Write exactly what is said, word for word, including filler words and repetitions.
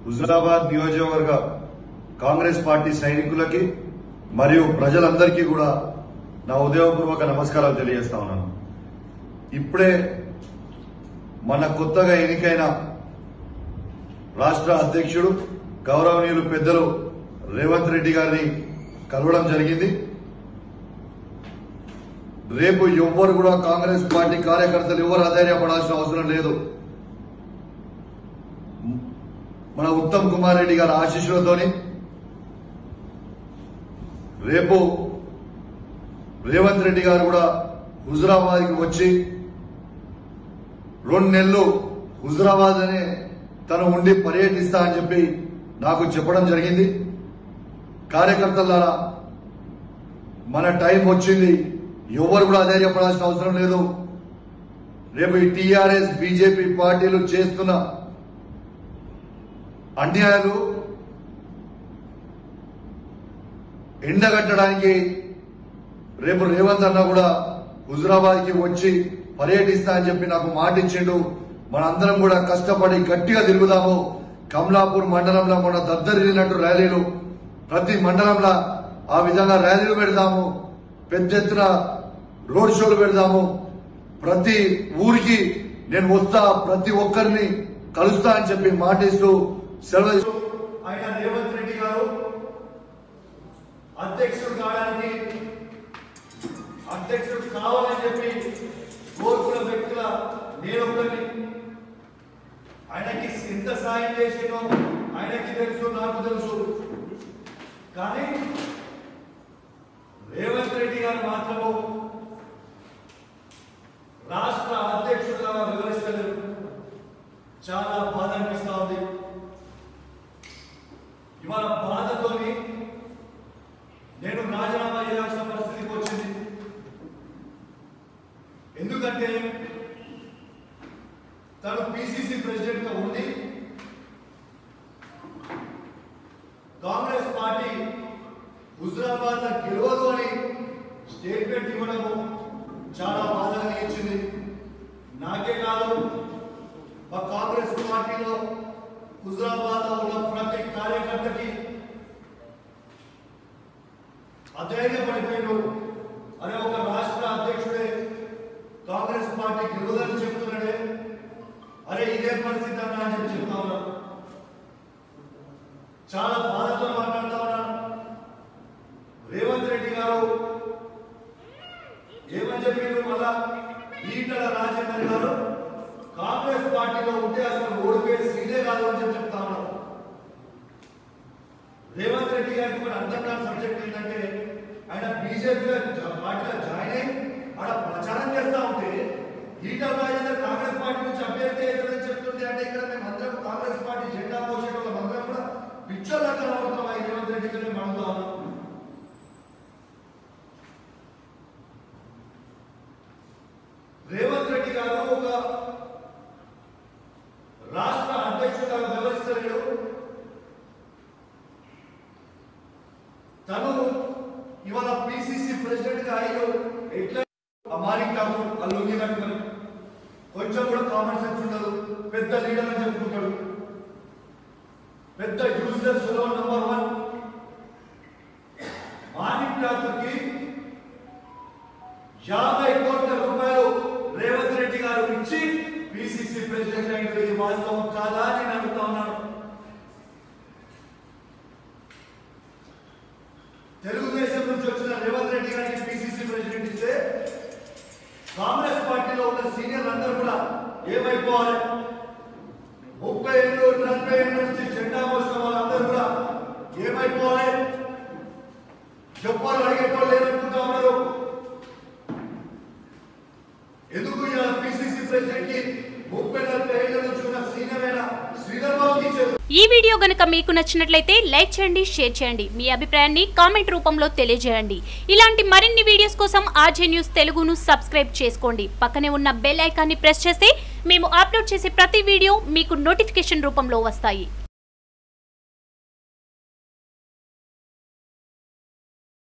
హుజూరాబాద్ నియోజకవర్గ కాంగ్రెస్ పార్టీ సైనికులకి మరియు ప్రజలందరికీ కూడా నా ఉదయపూర్వక నమస్కారాలు తెలియజేస్తా ఉన్నాను. ఇప్పుడే మన కొత్తగా ఎన్నికైన రాష్ట్ర అధ్యక్షుడు గౌరవనీయులు పెద్దలు రేవంత్ రెడ్డి గారిని కలవడం జరిగింది. రేపు ఎవ్వరు కూడా కాంగ్రెస్ పార్టీ కార్యకర్తలు ఎవరు అధైర్యపడాల్సిన అవసరం లేదు. మన ఉత్తమ్ కుమార్ రెడ్డి గారి ఆశీస్సులతోని రేపు రేవంత్ రెడ్డి గారు కూడా హుజూరాబాద్కి వచ్చి రెండు నెలలు హుజూరాబాద్ అనే తను ఉండి పర్యటిస్తా అని చెప్పి నాకు చెప్పడం జరిగింది. కార్యకర్తలారా, మన టైం వచ్చింది. ఎవరు కూడా అధైర్యపడాల్సిన అవసరం లేదు. రేపు ఈ టీఆర్ఎస్ బీజేపీ పార్టీలు చేస్తున్న అన్యాయాలు ఎండగట్టడానికి రేపు రేవంత్ అన్న కూడా హుజూరాబాద్ కి వచ్చి పర్యటిస్తా అని చెప్పి నాకు మాట ఇచ్చిండు. మనందరం కూడా కష్టపడి గట్టిగా తిరుగుదాము. కమలాపూర్ మండలంలో మన దద్దరిల్లినట్టు ర్యాలీలు, ప్రతి మండలంలో ఆ విధంగా ర్యాలీలు పెడదాము. పెద్ద ఎత్తున రోడ్ షోలు పెడదాము. ప్రతి ఊరికి నేను వస్తా, ప్రతి ఒక్కరిని కలుస్తా అని చెప్పి మాటిస్తూ సెలవు. ఆయన రేవంత్ రెడ్డి గారు అధ్యక్షుడు కావడానికి అధ్యక్షుడు కావాలని చెప్పి కోరుకున్న వ్యక్తుల నేనొక్కరిని. ఆయనకి ఎంత సాయం చేసినో ఆయనకి తెలుసు, నాకు తెలుసు. కానీ రేవంత్ రెడ్డి గారు మాత్రము రాష్ట్ర అధ్యక్షుడుగా వివరిస్తలేరు. చాలా బాధ అనిపిస్తా ఉంది. ఇవాళ బాధతోని నేను రాజీనామా చేయాల్సిన పరిస్థితికి వచ్చింది. ఎందుకంటే తను పిసిసి ప్రెసిడెంట్ గా ఉండి కాంగ్రెస్ పార్టీ హుజూరాబాద్ గెలవదు అని స్టేట్మెంట్ ఇవ్వడము చాలా బాధ కలిగించింది. నాకే కాదు, మా కాంగ్రెస్ పార్టీలో హుజూరాబాద్ లో ఉన్న ప్రతి కార్యకర్తకి అధైర్యపడిపోయాడు. అనే ఒక రాష్ట్ర అధ్యక్షుడే కాంగ్రెస్ పార్టీ గెలవదని చెప్తున్నాడే, అరే ఇదే పరిస్థితి అన్నా అని చెప్పి చెప్తా ఉన్నాను. చాలా బాధతో మాట్లాడుతా ఉన్నాను. రేవంత్ రెడ్డి గారు ఏమని చెప్పారు? మళ్ళా ఈటల రాజేందర్ గారు కాంగ్రెస్ పార్టీలో ఉంటే అసలు ఓడిపోయే సీనే కాదు అని చెప్పి చెప్తా ఉన్నారు. రేవంత్ రెడ్డి గారికి కూడా అర్థం కాని సబ్జెక్ట్ ఏంటంటే, ఆయన బీజేపీ పార్టీలో జాయిన్ అయ్యి ఆడ ప్రచారం చేస్తా ఉంటే ఈటల రాజేందర్ కాంగ్రెస్ పార్టీ నుంచి అభ్యర్థి అవుతుందని చెప్తుంటే, అంటే ఇక్కడ మేము అందరం కాంగ్రెస్ పార్టీ జెండా పోసేటోళ్ళం అందరం కూడా పిచ్చోళ్ళగా అవుతాం. రేవంత్ రెడ్డితో మేము అడుగుతా ఉన్నాం. రేవంత్ రెడ్డి గారు ఒక రాష్ట్ర అధ్యక్షుడిగా వ్యవహరిస్తలేడు. తను ఇవాళ పిసిసి ప్రెసిడెంట్ గా అయ్యో ఎట్లా అమారికాకు అల్లుంగి కట్టుకొని కొంచెం కూడా కామన్ సెన్స్ ఉండదు. పెద్ద లీడర్ అని చెప్పుకుంటాడు. పెద్ద యూజ్లెస్ ఫెలో నంబర్ వన్. మాణిక్యాలకి యాభై కోట్ల రూపాయలు రేవంత్ రెడ్డి గారు ఇచ్చి పిసిసి ప్రెసిడెంట్ అయిన ఇది వాస్తవం కాదా అని నేను అడుగుతా ఉన్నాను. తెలుగుదేశం నుంచి వచ్చిన రేవంత్ రెడ్డి గారికి పిసిసి ప్రెసిడెంట్ ఇస్తే కాంగ్రెస్ పార్టీలో ఉన్న సీనియర్లు అందరూ కూడా ఏమైపోవాలి? ముప్పై ఏళ్ళు నలభై ఏళ్ళ నుంచి జెండా మోసిన వాళ్ళందరూ కూడా ఏమైపోవాలి? చెప్పాలి అడిగేటోళ్ళు లేదనుకుంటా ఉన్నారు. ఎందుకు ఇలా పిసిసి ప్రెసిడెంట్ కి ముప్పై నలభై ఏళ్ళ నుంచి ఉన్న సీనియర్ అయిన శ్రీధర్ బాబుకి ఇచ్చారు. ఈ వీడియో గనుక మీకు నచ్చినట్లయితే లైక్ చేయండి, షేర్ చేయండి. మీ అభిప్రాయాన్ని కామెంట్ రూపంలో తెలియజేయండి. ఇలాంటి మరిన్ని వీడియోస్ కోసం ఆర్జే న్యూస్ తెలుగును సబ్స్క్రైబ్ చేసుకోండి. పక్కనే ఉన్న బెల్ ఐకాన్ని ప్రెస్ చేస్తే మేము అప్లోడ్ చేసే ప్రతి వీడియో మీకు నోటిఫికేషన్ రూపంలో వస్తాయి.